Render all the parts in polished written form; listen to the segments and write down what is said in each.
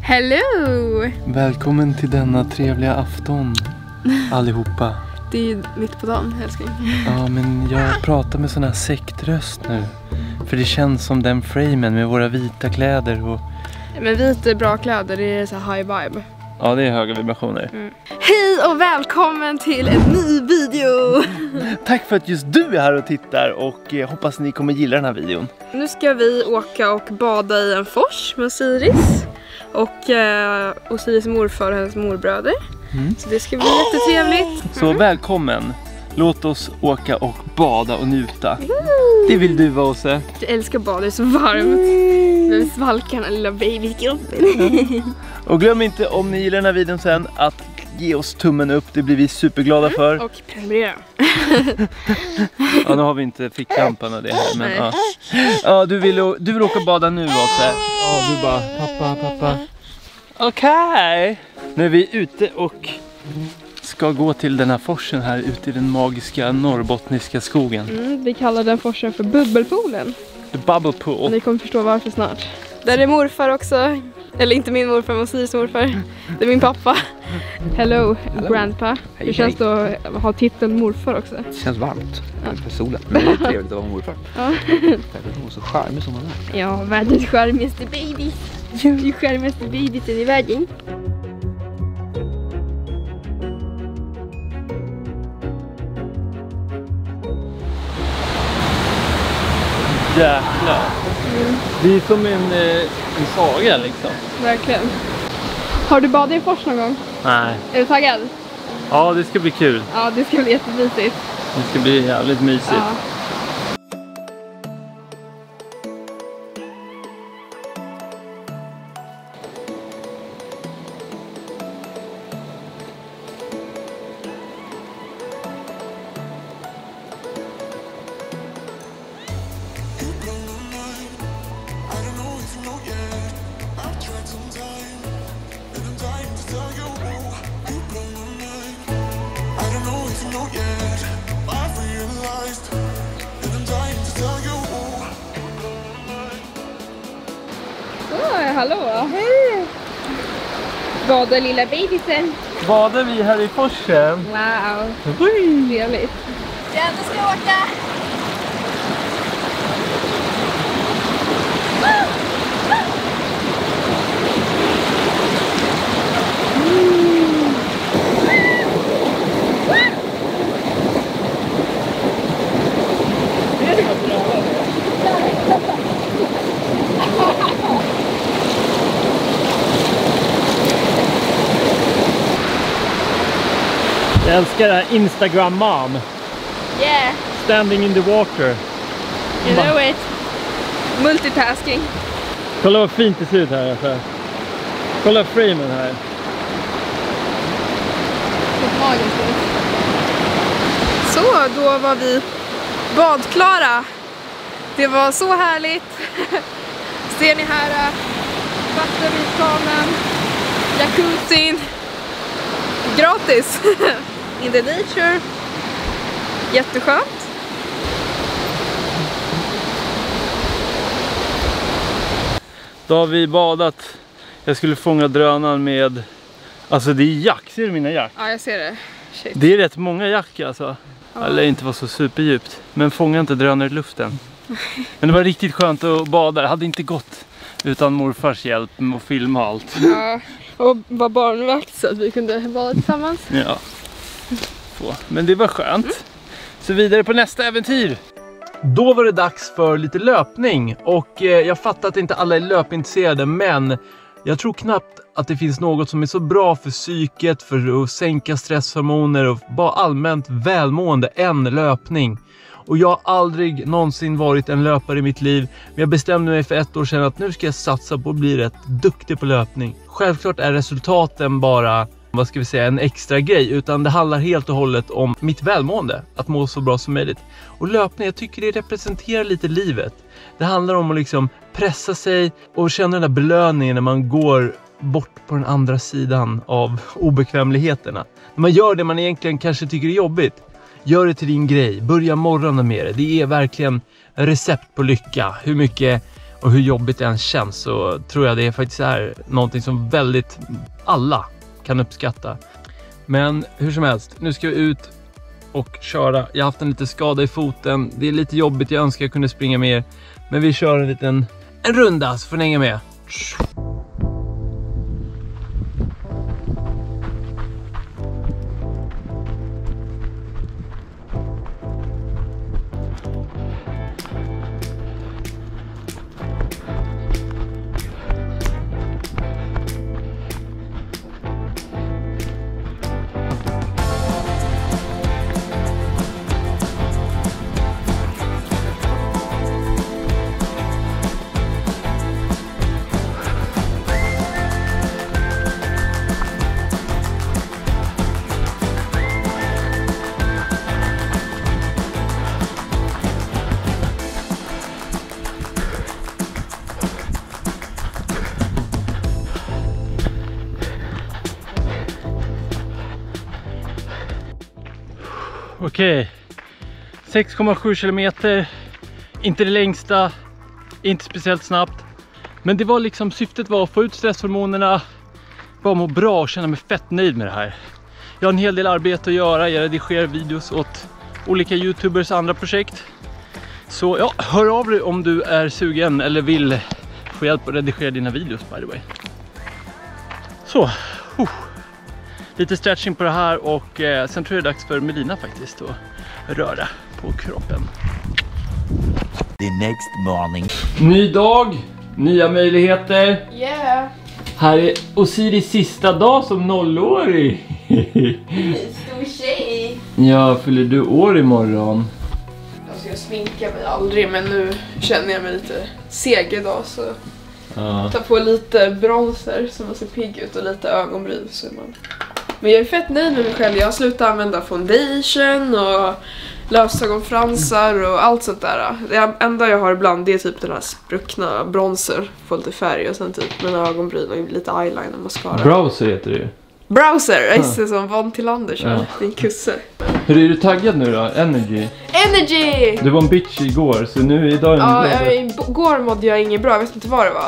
Hello! Välkommen till denna trevliga afton, allihopa. Det är ju mitt på dagen, älskling. Ja, men jag pratar med sån här sektröst nu. För det känns som den framen med våra vita kläder och... Men vit är bra kläder, det är så high vibe. Ja, det är höga vibrationer. Hej och välkommen till en ny video! Tack för att just du är här och tittar och hoppas ni kommer gilla den här videon. Nu ska vi åka och bada i en fors med Osiris. Och Osiris morfar och hennes morbröder. Så det ska bli jättetrevligt. Så välkommen. Låt oss åka och bada och njuta. Det vill du vara, Åse. Jag älskar bada, det är så varmt. Vi svalkar den lilla babykroppen. Och glöm inte, om ni gillar den här videon sen, att ge oss tummen upp. Det blir vi superglada för. Och prenumerera. Ja, nu har vi inte ficklampan och det här. Men, ja. Ja, du vill åka och bada nu, Åse. Ja, du bara, pappa. Okej. Nu är vi ute och ska gå till den här forsen här ute i den magiska norrbottniska skogen. Vi kallar den forsen för bubbelpoolen. The Bubble Pool. Ni kommer förstå varför snart. Där är morfar också. Eller inte min morfar, men Osiris morfar. Det är min pappa. Hello, grandpa. Hej, Hur känns det att ha titeln morfar också? Det känns varmt för solen. Men det är trevligt att vara morfar. Ja. Det är så charmig som man är. Ja, världens charmigaste babys. Du är charmigaste babysen i världen. Jäklar. Det är som en saga liksom. Verkligen. Har du badat i fors någon gång? Nej. Är du taggad? Ja, det ska bli kul. Ja, det ska bli jättemysigt. Det ska bli jävligt mysigt. Ja. Hallå! Hej! Badar lilla babysen. Badar vi här i forsen? Wow! Trevligt. Ja, då ska jag åka! Jag älskar det här Instagram mom. Yeah! Standing in the water. You know it. Multitasking. Kolla vad fint det ser ut här. Alltså. Kolla framen här. Så, då var vi badklara. Det var så härligt. Ser ni här vattenvitkanen, jacuzzin. Gratis. In the nature. Jätteskönt. Då har vi badat. Jag skulle fånga drönaren med... Alltså det är jack. Ser du mina jack? Ja, jag ser det. Shit. Det är rätt många jack alltså. Ja. Eller inte var så superdjupt. Men fånga inte drönare i luften. Men det var riktigt skönt att bada. Det hade inte gått utan morfars hjälp med att filma allt. Ja, och var barnvakt så att vi kunde bada tillsammans. Ja. Men det var skönt. Så vidare på nästa äventyr. Då var det dags för lite löpning. Och jag fattar att inte alla är löpintresserade. Men jag tror knappt att det finns något som är så bra för psyket. För att sänka stresshormoner och bara allmänt välmående än löpning. Och jag har aldrig någonsin varit en löpare i mitt liv. Men jag bestämde mig för 1 år sedan att nu ska jag satsa på att bli rätt duktig på löpning. Självklart är resultaten bara, vad ska vi säga, en extra grej. Utan det handlar helt och hållet om mitt välmående. Att må så bra som möjligt. Och löpning, jag tycker det representerar lite livet. Det handlar om att liksom pressa sig och känna den där belöningen när man går bort på den andra sidan av obekvämligheterna. När man gör det man egentligen kanske tycker är jobbigt. Gör det till din grej. Börja morgonen med det. Det är verkligen recept på lycka. Hur mycket Och hur jobbigt det än känns så tror jag det faktiskt är någonting som väldigt alla kan uppskatta. Men hur som helst, nu ska vi ut och köra. Jag har haft en liten skada i foten. Det är lite jobbigt, jag önskar jag kunde springa mer. Men vi kör en runda så får ni hänga med. Okej, 6,7 kilometer, inte det längsta, inte speciellt snabbt. Men det var liksom, syftet var att få ut stresshormonerna, bara må bra och känna mig fett nöjd med det här. Jag har en hel del arbete att göra, jag redigerar videos åt olika youtubers och andra projekt. Så ja, hör av dig om du är sugen eller vill få hjälp att redigera dina videos by the way. Så, lite stretching på det här och sen tror jag det är dags för Melina faktiskt att röra på kroppen. The next morning. Ny dag, nya möjligheter. Yeah. Här är Osiris sista dag som 0-årig. Stor tjej. Ja, fyller du år imorgon? Alltså jag sminkar mig aldrig, men nu känner jag mig lite seg idag så ta på lite bronzer så man ser pigg ut och lite ögonbryn så man. Men jag är fett nöjd med mig själv. Jag har slutat använda foundation och lösögonfransar och allt sånt där. Det enda jag har ibland det är typ den här spruckna bronzer, får lite färg och sen typ med ögonbryn och lite eyeliner och mascara. Browser heter det ju. Browser, jag ser som Van Tillander så din kusse. Hur är du taggad nu då? Energy? Energy! Du var en bitch igår så nu idag är igår mådde jag inget bra, jag vet inte vad det var.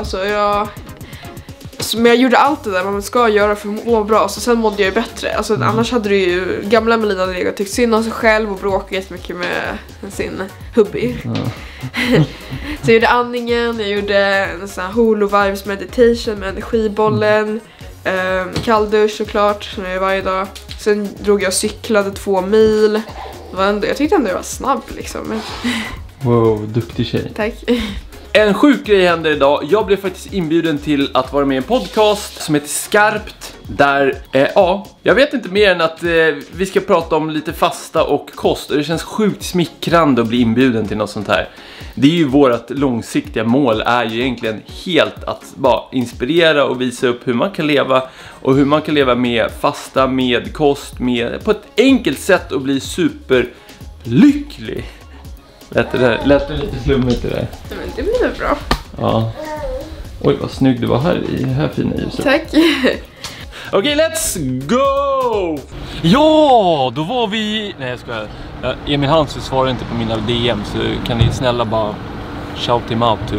Men jag gjorde allt det där man ska göra för att må bra. Så sen mådde jag ju bättre. Alltså annars hade du ju gamla Melina legat tyckt synd om sig själv och bråkat jättemycket med sin hubby. Så jag gjorde andningen, jag gjorde en sån här Holo Vibes meditation med energibollen, kalldusch såklart som jag gör varje dag. Sen drog jag och cyklade 2 mil. Det var ändå, jag tyckte ändå jag var snabb liksom. Men... Wow, duktig tjej. Tack. En sjuk grej händer idag. Jag blev faktiskt inbjuden till att vara med i en podcast som heter Skarpt. Där, jag vet inte mer än att vi ska prata om lite fasta och kost. Och det känns sjukt smickrande att bli inbjuden till något sånt här. Det är ju vårt långsiktiga mål är ju egentligen helt att bara inspirera och visa upp hur man kan leva. Och hur man kan leva med fasta, med kost, med på ett enkelt sätt och bli superlycklig. Lät det lite flummigt det där? Men det blir bra. Ja. Oj, vad snygg du var här i det här fina ljuset. Tack. Okej, let's go! Ja, då var vi... Nej, jag skojar. Emil Hansen svarar inte på mina DM så kan ni snälla bara shout him out to...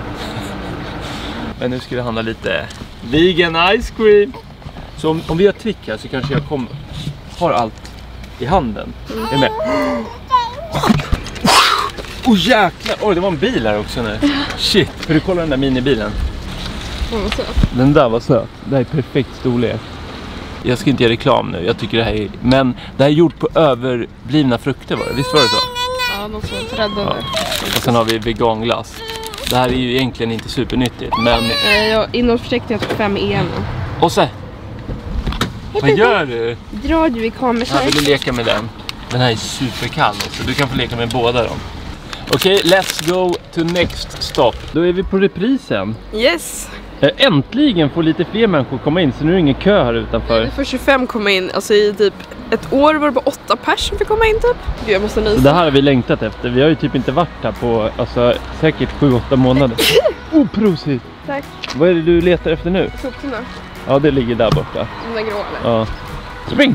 Men nu ska det handla lite vegan ice cream. Så om vi har trick här så kanske jag har allt i handen. Är du med? Jäklar! Oj, det var en bil här också nu. Shit, för du kollar den där minibilen. Den var söt. Den där var söt. Det här är perfekt storlek. Jag ska inte göra reklam nu, jag tycker det här är... Men det här är gjort på överblivna frukter var det, visst var det så? Ja, de som räddade. Ja. Och sen har vi veganglass. Det här är ju egentligen inte supernyttigt, men... Innehållsförteckningen är 5 EM. Och så! Vad gör du? Drar du i kameran? Jag vill leka med den. Den här är superkall så du kan få leka med båda dem. Okej, let's go to next stop. Då är vi på reprisen. Yes. Äntligen får lite fler människor komma in, så nu är det ingen kö här utanför. Vi får 25 komma in, alltså i typ ett år var det bara 8 pers som fick komma in typ. Gud, jag måste nysa. Det här har vi längtat efter. Vi har ju typ inte varit här på säkert 7-8 månader. Prosit! Tack. Vad är det du letar efter nu? Soporna. Ja, det ligger där borta. De där grå eller? Ja. Spring!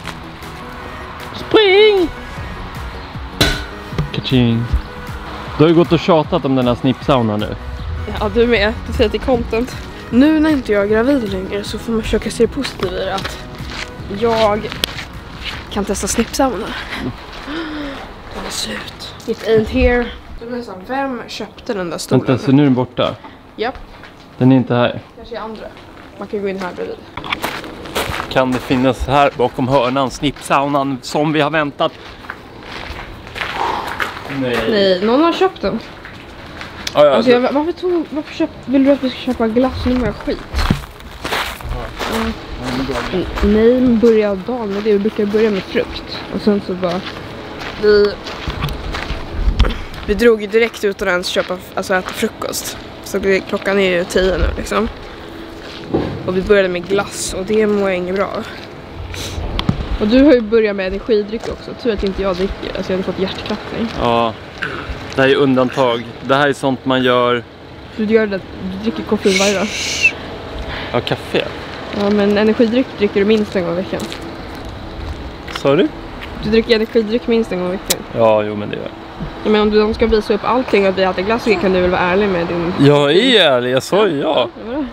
Spring! Kaching! Du har ju gått och tjatat om den här snippsauna nu. Ja, du med. Du säger till content. Nu när inte jag är gravid längre så får man försöka se det positiva i det, att jag kan testa snippsauna. Den är slut. It ain't here. Vem köpte den där stolen? Vänta, så nu är den borta? Japp. Den är inte här. Kanske i andra. Man kan gå in här bredvid. Kan det finnas här bakom hörnan snippsaunan som vi har väntat? Nej, någon har köpt den. Ah, ja, Alltså vill du att vi ska köpa glass? Nu med skit. Nej, börja dagen med det. Vi brukar börja med frukt. Och sen så bara... Vi drog ju direkt utan att ens köpa, alltså äta frukost. Så klockan är ju 10 nu liksom. Och vi började med glass och det mår jag inget bra. Och du har ju börjat med energidryck också. Tur att inte jag dricker. Alltså jag hade fått hjärtklappning. Ja, det här är undantag. Det här är sånt man gör... Du gör det, du dricker koffein varje dag. Ja, kaffe. Ja, men energidryck dricker du minst en gång i veckan. Sa du? Du dricker energidryck minst en gång i veckan. Ja, jo men det gör jag. Ja, men om du ska visa upp allting att vi äter glass så kan du väl vara ärlig med din... Jag är ärlig, jag sa ju ja.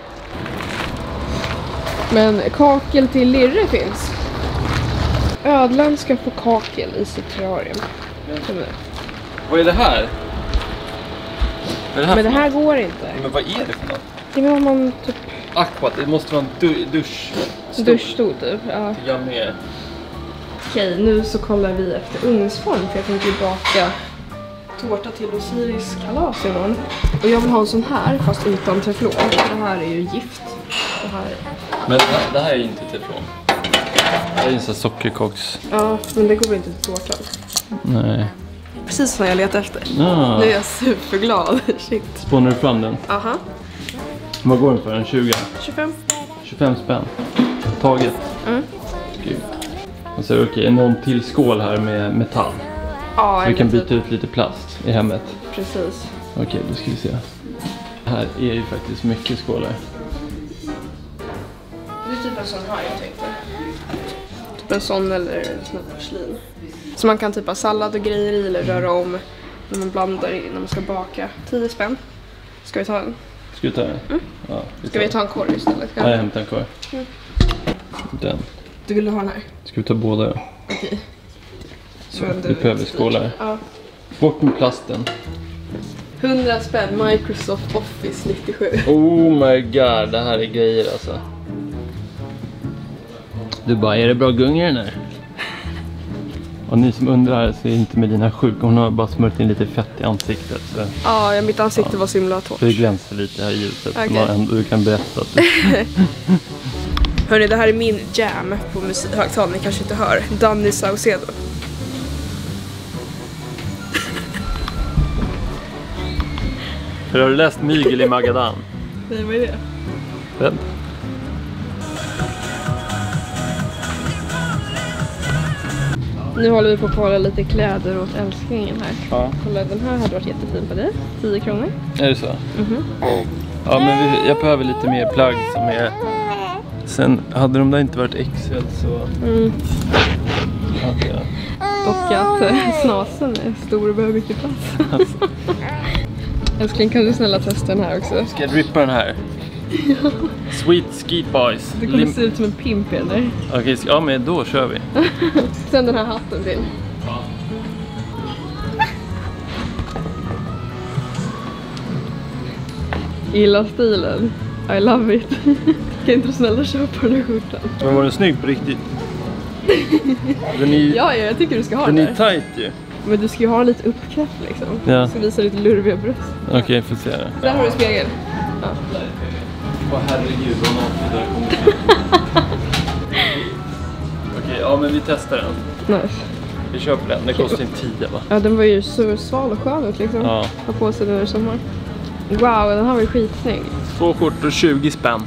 Men kakel till lirre finns. Ödlan ska få kakel i sitt terrarium. Vad är det här? Men det här går inte. Men vad är det för något? Det är vad man typ... Aquat, det måste vara en Duschstol typ, ja. Jag med. Okej, nu så kollar vi efter ugnsform för jag tänkte baka tårta till Osiris kalas imorgon. Och jag vill ha en sån här fast utan teflon. Det här är ju gift. Det här... Men det här är inte teflon. Det är en sån sockerkoks. Ja, men det går inte till tårtan. Nej. Precis som jag letar efter. Ja. Nu är jag superglad. Shit. Spånar du fram den? Aha. Vad går den för? En 20? 25. 25 spänn. Taget. Mm. Gud. Och så okej, någon till skål här med metall. Ja, vi kan byta ut lite plast i hemmet. Precis. Okej, då ska vi se. Här är ju faktiskt mycket skålar. Det är typ en sån här jag tänkte. Typ en sån eller sån här porslin. Så man kan typ ha sallad och grejer i eller röra om när man blandar i när man ska baka. 10 spänn. Ska vi ta en? Ska vi ta den? Mm. Ja, ska vi ta en korg istället? Ja, jag hämtar en korg. Mm. Den. Du vill ha den här? Ska vi ta båda då? Okej. Så, vi behöver skålar. Ja. Bort med plasten. 100 spänn, Microsoft Office 97. Oh my god, det här är grejer alltså. Du bara, är det bra gung i den här? Och ni som undrar så är inte med dina sjuka. Hon har bara smört in lite fett i ansiktet. Så. Ja, mitt ansikte var så himla torrt. Så det glänser lite här i ljuset. Okay. Så man ändå, du kan berätta. Att Hörni, det här är min jam på högtalaren. Ni kanske inte hör. Danny Saucedo. För har du läst Mygel i Magadan? Nej, vad är det? Vem? Nu håller vi på att kolla lite kläder åt älsklingen här. Ja. Kolla, den här hade varit jättefin på dig. 10 kronor. Är det så? Mhm. Ja, men jag behöver lite mer plagg som är... Sen hade de där inte varit XL så... Mm. Hade jag... Och att snasen är stor och behöver mycket plats. Alltså. Älskling, kan du snälla testa den här också? Ska jag drippa den här? Sweet Skeet Boys. Du kommer se ut som en pimp eller? Okej, ja men då kör vi. Sen den här hatten till. Ja. Gillar stilen. I love it. Kan inte du snälla köpa den här skjortan? Men var den snygg på riktigt? Den är, Ja, jag tycker du ska ha den den är där. tight ju. Men du ska ju ha lite uppknäppt liksom. Ja. Så visa lite lurviga bröst. Okej, får se det. Där har du spegel. Ja. Åh herregud, vad naket där kommer. Okej, ja men vi testar den. Nice. Vi köper den, det kostar en 10 va? Ja, den var ju så sval och skön ut liksom. Ja. Ha på sig nu i sommar. Wow, den här var ju skitsnygg. 2 skjortor, 20 spänn.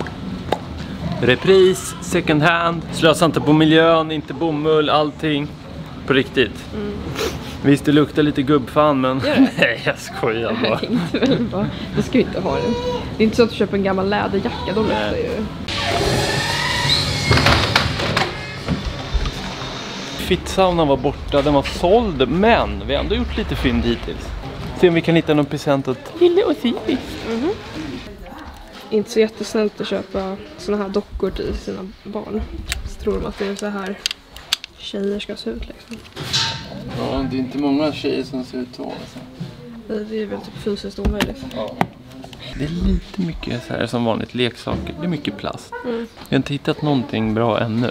Repris, second hand. Slösa inte på miljön, inte bomull, allting. På riktigt. Mm. Visst, det luktar lite gubbfan men... Gör det? Nej, jag skojar bara. Jag tänkte väl bara, du ska ju inte ha den. Det är inte så att du köper en gammal läderjacka, de luktar ju. Fittsaunan var borta, den var såld, men vi har ändå gjort lite fynd hittills. Se om vi kan hitta någon present åt lille Osiris. Inte så jättesnällt att köpa såna här dockor till sina barn. Så tror de att det är så här tjejer ska se ut liksom. Ja, det är inte många tjejer som ser ut så. Alltså. Det är väl typ fysiskt omöjligt. Ja. Det är lite mycket så här som vanligt leksaker. Det är mycket plast. Jag har inte hittat någonting bra ännu.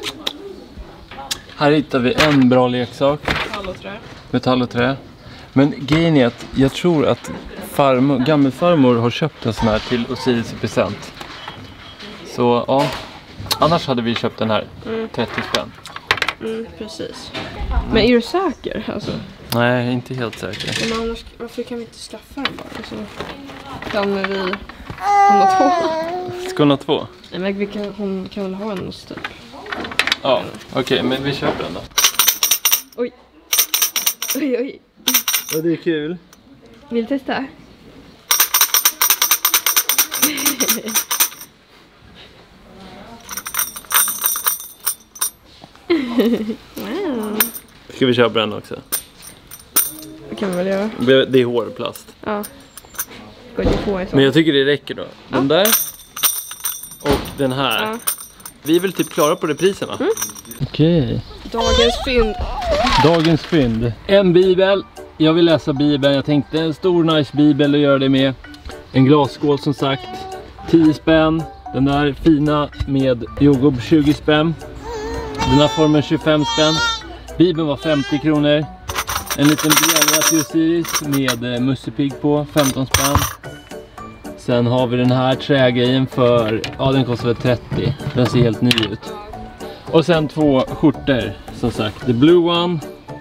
Här hittar vi en bra leksak. Metall och trä. Men grejen är att jag tror att gammelfarmor har köpt en sån här till Osiris i present. Så ja, annars hade vi köpt den här. 30 spänn. Precis. Men är du säker? Alltså? Nej, inte helt säker. Men annars, varför kan vi inte skaffa den bara? Så kan vi ha två. Ska hon ha 2? Nej, men hon kan väl ha en ost typ. Ja, okej, men vi köper den då. Oj. Oj. Ja, det är kul. Vill du testa? Wow. Ska vi köpa den också? Det kan vi väl göra. Det är hårplast. Ja. Går det på Men jag tycker det räcker då. Den där. Och den här. Ja. Vi är väl typ klara på repriserna. Okej. Dagens fynd. Dagens fynd. En bibel. Jag vill läsa bibeln. Jag tänkte en stor nice bibel att göra det med. En glasskål som sagt. 10 spänn. Den där fina med yoghurt 20 spänn. Den här formen 25 spänn. Bibeln var 50 kronor. En liten bjällra till Osiris med Musse Pigg på 15 spänn. Sen har vi den här trägrejen för, ja den kostar väl 30. Den ser helt ny ut. Och sen 2 skjortor som sagt. The blue one.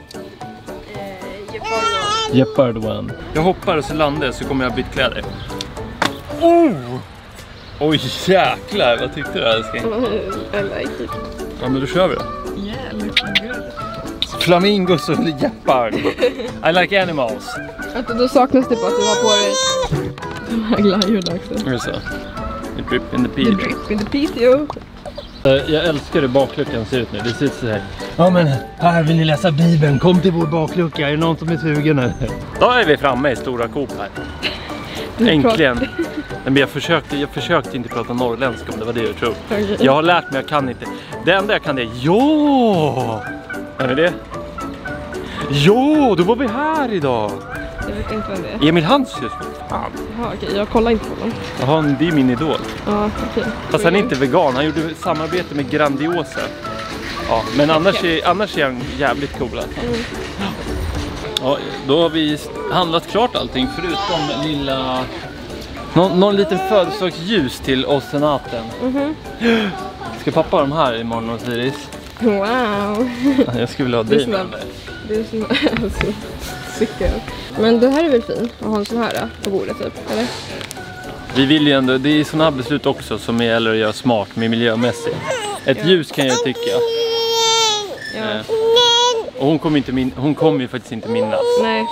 Gepard one. Jag hoppar och så landar jag så kommer jag byta kläder. Oh! Oj jäklar, vad tyckte du älskling? I like it. Ja men då kör vi då. Yeah, looking good. Flamingos och Gepard. I like animals. Då saknas det bara att du har på dig de här glajjorna också. Är det så? The drip in the pee. The drip in the PTO. Jag älskar hur bakluckan ser ut nu. Det ser ut så här. Ja men här vill ni läsa Bibeln. Kom till vår baklucka. Är det någon som är sugen nu? Då är vi framme i stora Coop här. Äntligen. Men jag försökte inte prata norrländska om det var det jag tror. Okay. Jag har lärt mig, jag kan inte. Det enda jag kan är ja. Är det? Ja, då var vi här idag. Jag vet inte vem det är. Emil Hansius. Fan. Jaha, okej. Jag kollar inte på honom. Jaha, det är min idol. Ja, okej. Fast han är inte vegan, han gjorde samarbete med Grandiosa. Ja, men annars är han jävligt cool alltså. Ja, då har vi handlat klart allting förutom lilla... Någon liten födelsedagsljus till oss senaten. Ska pappa ha de här imorgon Osiris? Wow. Jag skulle vilja ha dig med mig. Det är som alltså, cykel. Men det här är väl fin att ha en sån här på bordet typ, eller? Vi vill ju ändå, det är såna här beslut också som gäller att göra smart med miljömässigt. Ett ljus kan jag tycka. Ja. Och hon kommer ju faktiskt inte minnas. Nej.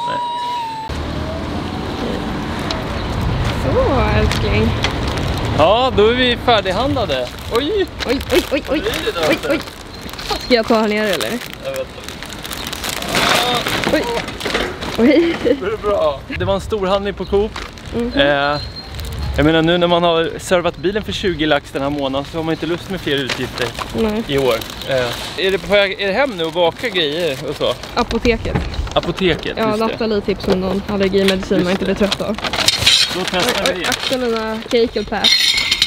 Så älskling. Ja, då är vi färdighandlade. Oj! Oj. Ska jag ta här nere eller? Jag vet Oj. Oj. Det är bra. Det var en stor handling på Coop. Jag menar nu när man har servat bilen för 20 lax den här månaden så har man inte lust med fler utgifter. Nej. I år. Är det hem nu och baka grejer och så? Apoteket. Apoteket, Ja, just det. Natalie tips om någon allergimedicin man inte blir trött av. Då testar vi det. Akta mina cake och pass.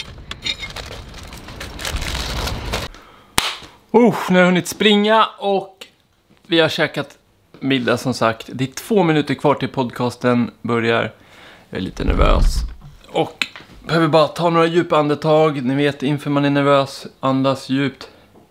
Nu har jag hunnit springa och vi har käkat middag som sagt. Det är 2 minuter kvar till podcasten börjar. Jag är lite nervös. Och behöver bara ta några djupa andetag. Ni vet, inför man är nervös, andas djupt.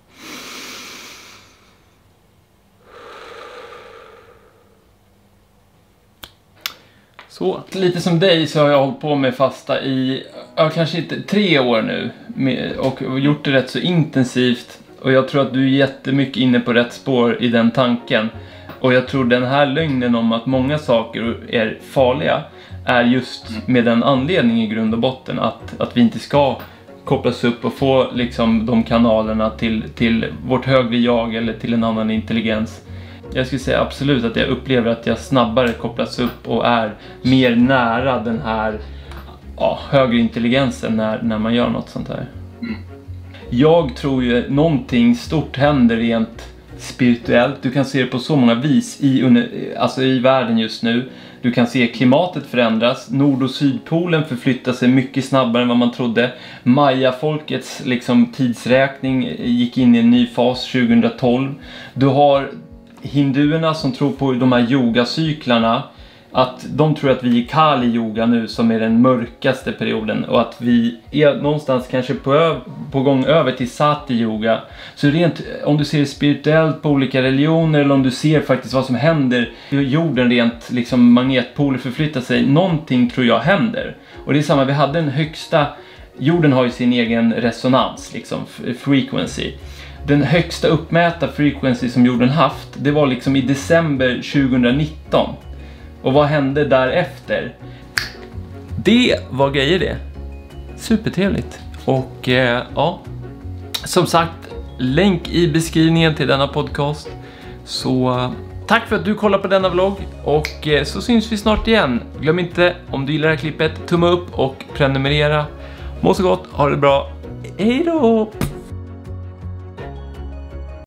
Så, lite som dig så har jag hållit på med fasta i, kanske inte 3 år nu. Och gjort det rätt så intensivt. Och jag tror att du är jättemycket inne på rätt spår i den tanken. Och jag tror den här lögnen om att många saker är farliga är just med den anledningen i grund och botten. Att vi inte ska kopplas upp och få liksom de kanalerna till vårt högre jag eller till en annan intelligens. Jag skulle säga absolut att jag upplever att jag snabbare kopplas upp och är mer nära den här högre intelligensen när man gör något sånt här. Jag tror ju någonting stort händer rent spirituellt. Du kan se det på så många vis i världen just nu. Du kan se klimatet förändras. Nord- och sydpolen förflyttar sig mycket snabbare än vad man trodde. Maya-folkets tidsräkning gick in i en ny fas 2012. Du har hinduerna som tror på de här yogacyklarna. Att de tror att vi är i Kali yoga nu som är den mörkaste perioden. Och att vi är någonstans kanske på gång över till Sati yoga. Så rent, om du ser spirituellt på olika religioner eller om du ser faktiskt vad som händer i jorden rent magnetpoler förflyttar sig. Någonting tror jag händer. Och det är samma, vi hade den högsta, jorden har ju sin egen resonans, frequency. Den högsta uppmätta frequency som jorden haft, det var i december 2019. Och vad hände därefter? Det var grejer det. Supertrevligt. Och som sagt, länk i beskrivningen till denna podcast. Så tack för att du kollar på denna vlogg. Och så syns vi snart igen. Glöm inte, om du gillar det här klippet, tumma upp och prenumerera. Må så gott, ha det bra. Hej då!